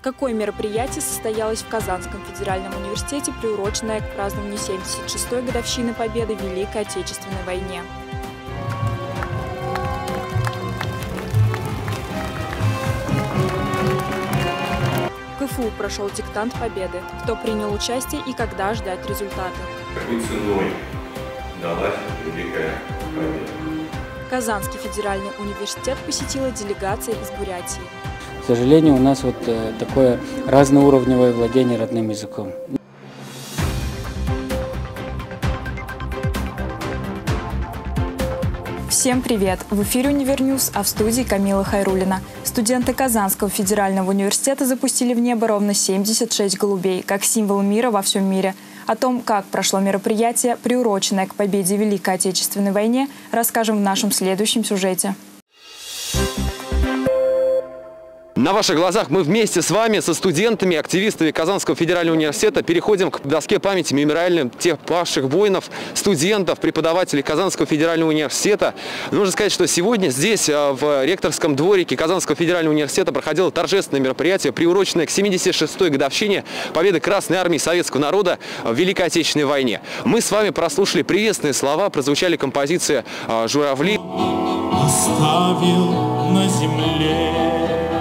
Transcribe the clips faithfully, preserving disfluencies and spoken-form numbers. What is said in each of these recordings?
Какое мероприятие состоялось в Казанском федеральном университете, приуроченное к празднованию семьдесят шестой годовщины Победы в Великой Отечественной войне? В КФУ прошел диктант Победы. Кто принял участие и когда ждать результаты? Какой ценой далась Великая Победа? Казанский федеральный университет посетила делегация из Бурятии. К сожалению, у нас вот э, такое разноуровневое владение родным языком. Всем привет! В эфире Универньюз, а в студии Камила Хайруллина. Студенты Казанского федерального университета запустили в небо ровно семьдесят шесть голубей, как символ мира во всем мире. О том, как прошло мероприятие, приуроченное к победе в Великой Отечественной войне, расскажем в нашем следующем сюжете. На ваших глазах мы вместе с вами, со студентами, активистами Казанского федерального университета, переходим к доске памяти мемориальным тех павших воинов, студентов, преподавателей Казанского федерального университета. Нужно сказать, что сегодня здесь, в ректорском дворике Казанского федерального университета, проходило торжественное мероприятие, приуроченное к семидесяти шестой годовщине победы Красной армии советского народа в Великой Отечественной войне. Мы с вами прослушали приветственные слова, прозвучали композиции «Журавли». Оставил на земле.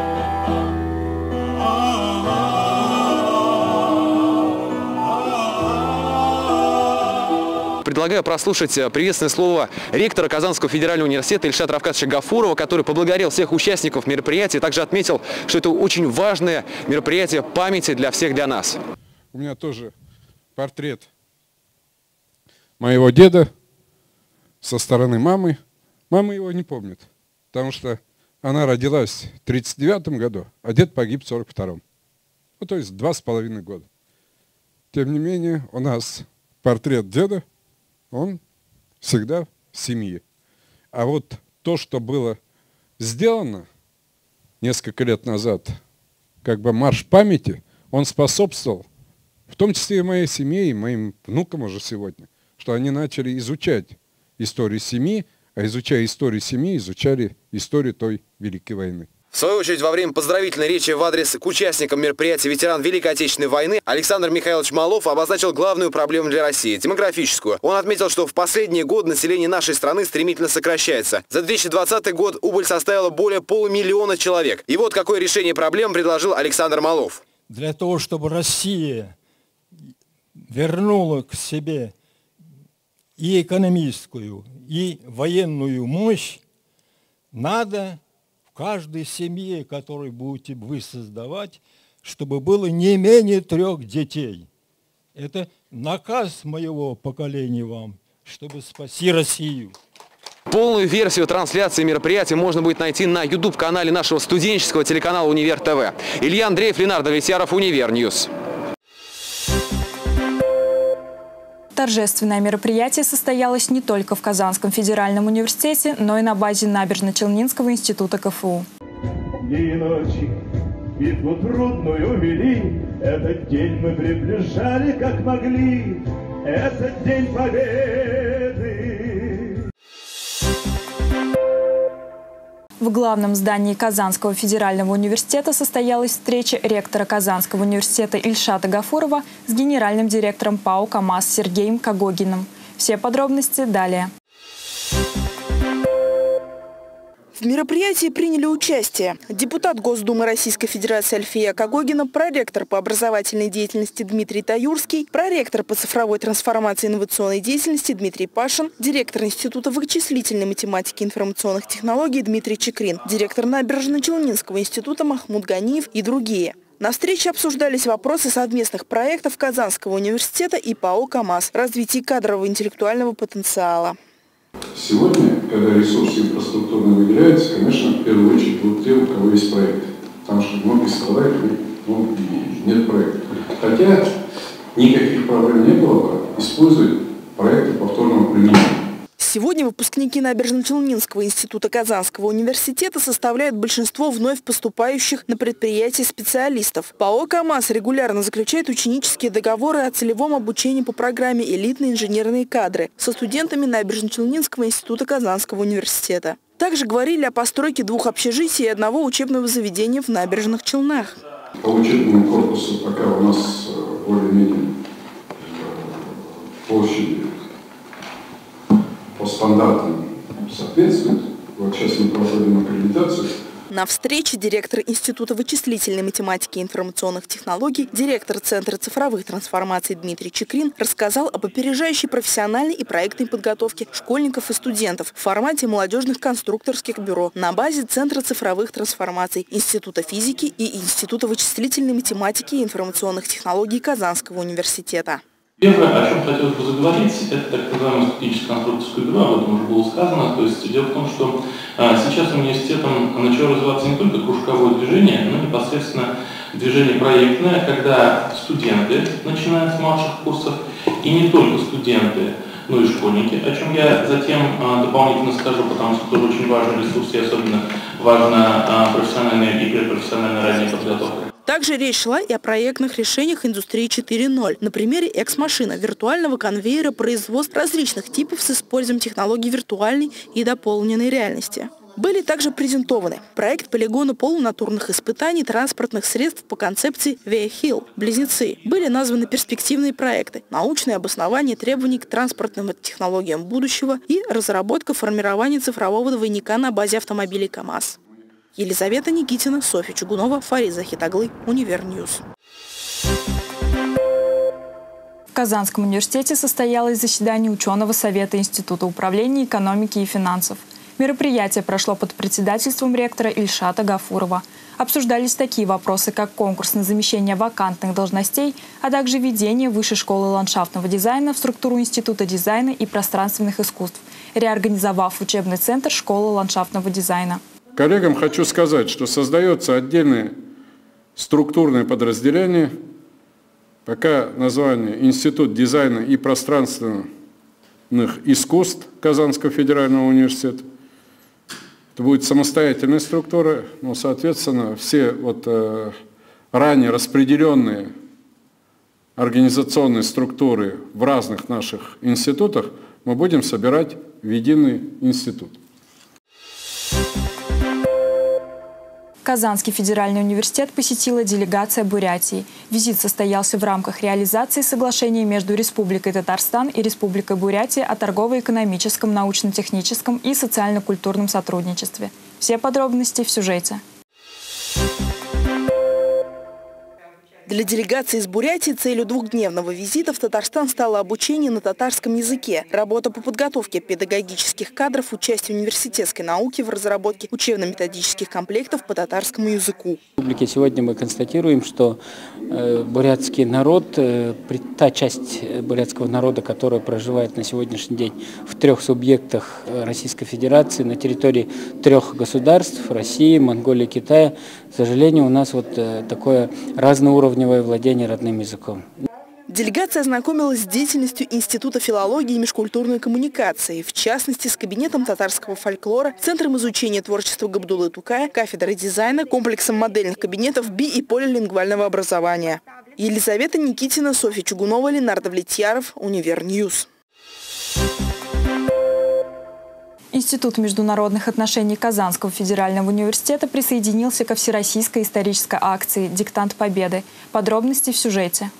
Предлагаю прослушать приветственное слово ректора Казанского федерального университета Ильшата Равкатовича Гафурова, который поблагодарил всех участников мероприятия, также отметил, что это очень важное мероприятие памяти для всех, для нас. У меня тоже портрет моего деда со стороны мамы. Мама его не помнит, потому что она родилась в тридцать девятом году, а дед погиб в сорок втором. Ну, то есть два с половиной года. Тем не менее, у нас портрет деда, он всегда в семье. А вот то, что было сделано несколько лет назад, как бы марш памяти, он способствовал, в том числе и моей семье, и моим внукам уже сегодня, что они начали изучать историю семьи, а изучая историю семьи, изучали историю той Великой войны. В свою очередь, во время поздравительной речи в адрес к участникам мероприятия ветеран Великой Отечественной войны Александр Михайлович Малов обозначил главную проблему для России – демографическую. Он отметил, что в последние годы население нашей страны стремительно сокращается. За две тысячи двадцатый год убыль составила более полумиллиона человек. И вот какое решение проблем предложил Александр Малов. Для того, чтобы Россия вернула к себе и экономическую, и военную мощь, надо в каждой семье, которую будете вы создавать, чтобы было не менее трех детей. Это наказ моего поколения вам, чтобы спасти Россию. Полную версию трансляции мероприятия можно будет найти на ютуб-канале нашего студенческого телеканала «Универ ТВ». Илья Андреев, Ленардо Влетьяров, Универньюз. Торжественное мероприятие состоялось не только в Казанском федеральном университете, но и на базе Набережно-Челнинского института КФУ. Дни и ночи битву трудную вели, этот день мы приближали как могли, этот день победы. В главном здании Казанского федерального университета состоялась встреча ректора Казанского университета Ильшата Гафурова с генеральным директором ПАО КамАЗ Сергеем Кагогиным. Все подробности далее. В мероприятии приняли участие депутат Госдумы Российской Федерации Альфия Кагогина, проректор по образовательной деятельности Дмитрий Таюрский, проректор по цифровой трансформации и инновационной деятельности Дмитрий Пашин, директор Института вычислительной математики и информационных технологий Дмитрий Чекрин, директор Набережно-Челнинского института Махмуд Ганиев и другие. На встрече обсуждались вопросы совместных проектов Казанского университета и ПАО КамАЗ, развития кадрового и интеллектуального потенциала. Сегодня, когда ресурсы инфраструктурно выделяются, конечно, в первую очередь вот те, у кого есть проект. Потому что многие сказали, ну, нет проекта. Хотя никаких проблем не было бы использовать проекты повторного применения. Сегодня выпускники Набережно-Челнинского института Казанского университета составляют большинство вновь поступающих на предприятия специалистов. ПАО КамАЗ регулярно заключает ученические договоры о целевом обучении по программе «Элитные инженерные кадры» со студентами Набережно-Челнинского института Казанского университета. Также говорили о постройке двух общежитий и одного учебного заведения в Набережных Челнах. По учебному корпусу пока у нас более-менее площади по стандартам соответствует. Вот сейчас мы проходим аккредитацию. На встрече директор Института вычислительной математики и информационных технологий, директор Центра цифровых трансформаций Дмитрий Чекрин рассказал об опережающей профессиональной и проектной подготовке школьников и студентов в формате молодежных конструкторских бюро на базе Центра цифровых трансформаций Института физики и Института вычислительной математики и информационных технологий Казанского университета. Первое, о чем хотелось бы заговорить, это так называемое стратегическое конструкторское бюро, об этом уже было сказано. То есть дело в том, что а, сейчас университетом начало развиваться не только кружковое движение, но непосредственно движение проектное, когда студенты, начиная с младших курсов, и не только студенты, но и школьники, о чем я затем а, дополнительно скажу, потому что тоже очень важный ресурс, и особенно важна а, профессиональная и предпрофессиональная ранняя подготовка. Также речь шла и о проектных решениях индустрии четыре ноль. На примере экс-машина, виртуального конвейера производств различных типов с использованием технологий виртуальной и дополненной реальности. Были также презентованы проект полигона полунатурных испытаний транспортных средств по концепции Вея-Хилл «Близнецы». Были названы перспективные проекты, научное обоснование требований к транспортным технологиям будущего и разработка формирования цифрового двойника на базе автомобилей КАМАЗ. Елизавета Никитина, Софья Чугунова, Фарид Захитаглы, Универньюз. В Казанском университете состоялось заседание ученого совета Института управления экономики и финансов. Мероприятие прошло под председательством ректора Ильшата Гафурова. Обсуждались такие вопросы, как конкурс на замещение вакантных должностей, а также введение Высшей школы ландшафтного дизайна в структуру Института дизайна и пространственных искусств, реорганизовав учебный центр школы ландшафтного дизайна. Коллегам хочу сказать, что создается отдельное структурное подразделение, пока название Институт дизайна и пространственных искусств Казанского федерального университета. Это будет самостоятельная структура, но, соответственно, все вот, э, ранее распределенные организационные структуры в разных наших институтах мы будем собирать в единый институт. Казанский федеральный университет посетила делегация Бурятии. Визит состоялся в рамках реализации соглашения между Республикой Татарстан и Республикой Бурятия о торгово-экономическом, научно-техническом и социально-культурном сотрудничестве. Все подробности в сюжете. Для делегации из Бурятии целью двухдневного визита в Татарстан стало обучение на татарском языке, работа по подготовке педагогических кадров, участие университетской науки в разработке учебно-методических комплектов по татарскому языку. В республике сегодня мы констатируем, что э, бурятский народ, э, та часть бурятского народа, которая проживает на сегодняшний день в трех субъектах Российской Федерации, на территории трех государств – России, Монголии, Китая, к сожалению, у нас вот э, такое разноуровневое владение родным языком. Делегация ознакомилась с деятельностью Института филологии и межкультурной коммуникации, в частности, с кабинетом татарского фольклора, Центром изучения творчества Габдуллы Тукая, кафедрой дизайна, комплексом модельных кабинетов би- и полилингвального образования. Елизавета Никитина, Софья Чугунова, Ленардо Влетьяров, Универньюз. Институт международных отношений Казанского федерального университета присоединился ко всероссийской исторической акции «Диктант Победы». Подробности в сюжете.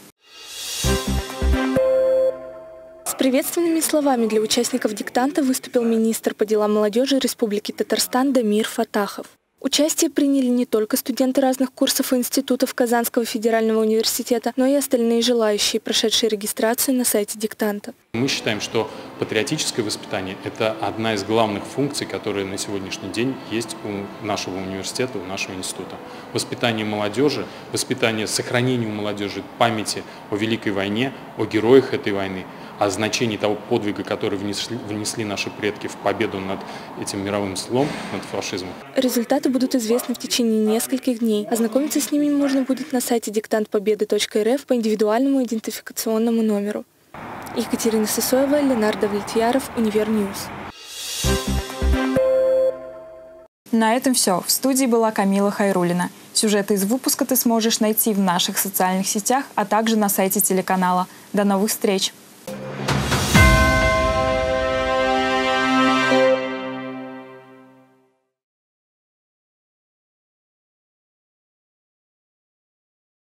С приветственными словами для участников диктанта выступил министр по делам молодежи Республики Татарстан Дамир Фатахов. Участие приняли не только студенты разных курсов и институтов Казанского федерального университета, но и остальные желающие, прошедшие регистрацию на сайте диктанта. Мы считаем, что патриотическое воспитание – это одна из главных функций, которые на сегодняшний день есть у нашего университета, у нашего института. Воспитание молодежи, воспитание, сохранение у молодежи памяти о Великой войне, о героях этой войны, о значении того подвига, который внесли, внесли наши предки в победу над этим мировым злом, над фашизмом. Результаты будут известны в течение нескольких дней. Ознакомиться с ними можно будет на сайте диктант победы точка эр эф по индивидуальному идентификационному номеру. Екатерина Сысоева, Ленардо Влетьяров, Универньюз. На этом все. В студии была Камила Хайруллина. Сюжеты из выпуска ты сможешь найти в наших социальных сетях, а также на сайте телеканала. До новых встреч!